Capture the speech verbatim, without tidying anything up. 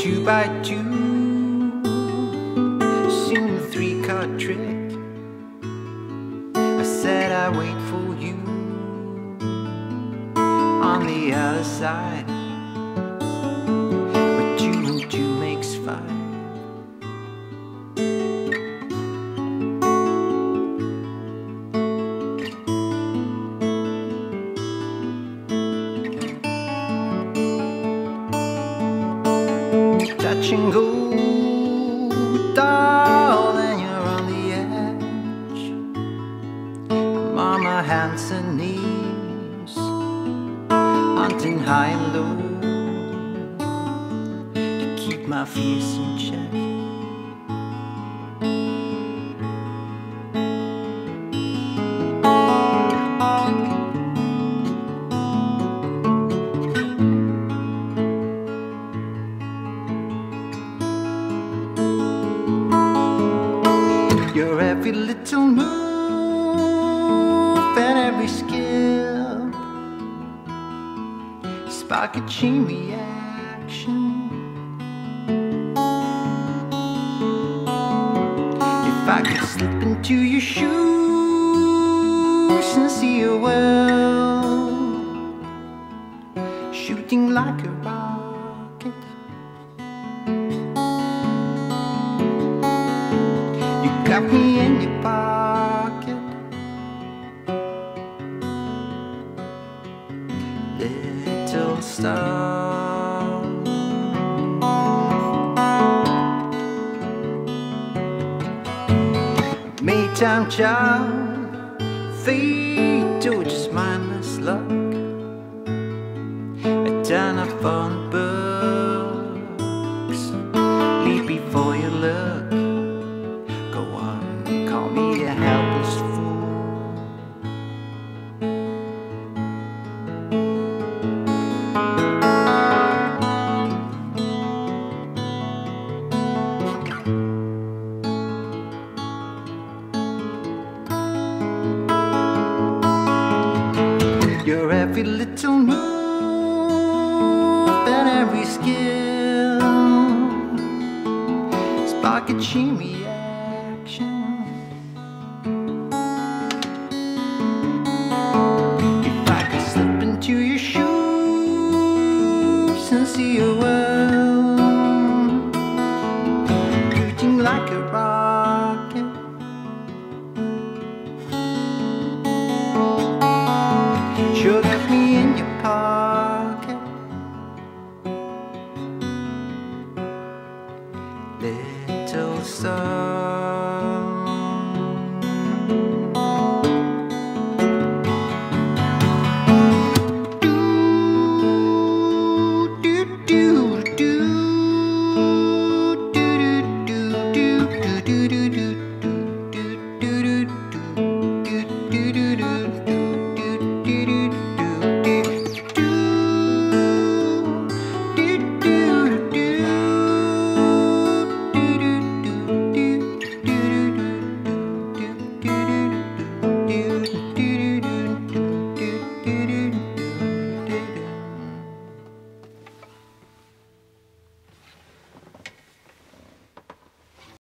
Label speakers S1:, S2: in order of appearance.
S1: two by two, soon a three-card trick. I said I'd wait for you on the other side, but two and two makes five. Touch and go, darling, you're on the edge. I'm on my hands and knees, hunting high and low to keep my fears in check. Your every little move and every skill spark a chain reaction. If I could slip into your shoes and see you well, shooting like a rocket, got me in your pocket, little star. Maytime child, fate or just mindless luck. I turn up on books, leap before you look. Call me a helpless fool. Your every little move and every skill spark a chain reaction. To your shoes and see you well, shooting like a rocket. Sure got me in your pocket, little star.